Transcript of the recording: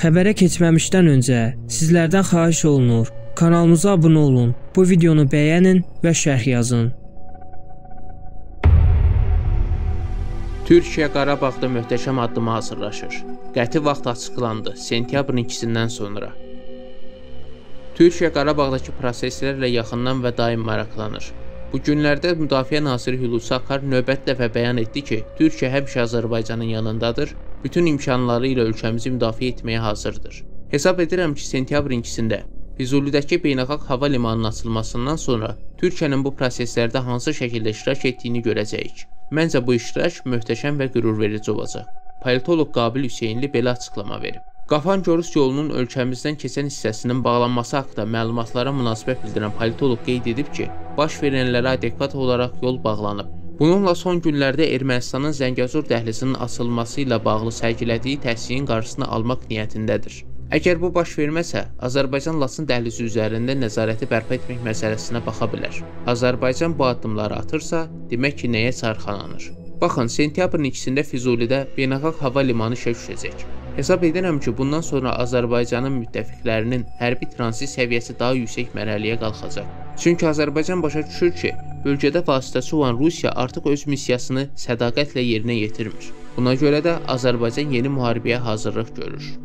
Xəbərə keçməmişdən öncə sizlərdən xahiş olunur, kanalımıza abunə olun, bu videonu bəyənin və şərh yazın. Türkiyə Qarabağda möhtəşəm addıma hazırlaşır. Qəti vaxt açıqlandı, sentyabrın 2-sindən sonra. Türkiyə Qarabağdakı proseslərlə yaxından və daim maraqlanır. Bu günlərdə Müdafiə Naziri Hulusi Akar növbəti dəfə bəyan etdi ki, Türkiyə həmişə Azərbaycanın yanındadır, bütün imkanları ilə ölkəmizi müdafiə etməyə hazırdır. Hesab edirəm ki, sentyabrın 2-sində Füzulidəki beynəlxalq hava limanının açılmasından sonra Türkiyənin bu proseslərdə hansı şəkildə iştirak etdiyini görəcəyik. Məncə bu iştirak möhtəşəm və qürurverici olacaq. Politoloq Qabil Hüseynli belə açıqlama verib. Qafan-Corus yolunun ölkəmizdən keçən hissəsinin bağlanması haqqında məlumatlara münasibət bildirən politoloq qeyd edib ki, baş verənlərə adekvat olaraq yol bağlanıb. Bununla son günlərdə Ermənistanın Zəngəzur dəhlizinin açılması ilə bağlı sərgilədiyi təsirin qarşısını almaq niyyətindədir. Əgər bu baş verməsə, Azərbaycan Laçın dəhlizi üzərində nəzarəti bərpa etmək məsələsinə baxa bilər. Azərbaycan bu addımları atırsa, demək ki, nəyə çarxanlanır? Baxın, sentyabrın 2-sində Füzulidə beynəlxalq hava limanı işə düşəcək. Hesab edirəm ki, bundan sonra Azərbaycanın müttəfiqlərinin hərbi tranzit səviyyəsi daha yüksək mərhələyə qalxacaq. Çünki Azərbaycan başa düşür ki, bölgədə vasitəçi olan Rusiya artıq öz missiyasını sədaqətlə yerinə yetirmir. Buna görə də Azərbaycan yeni müharibəyə hazırlıq görür.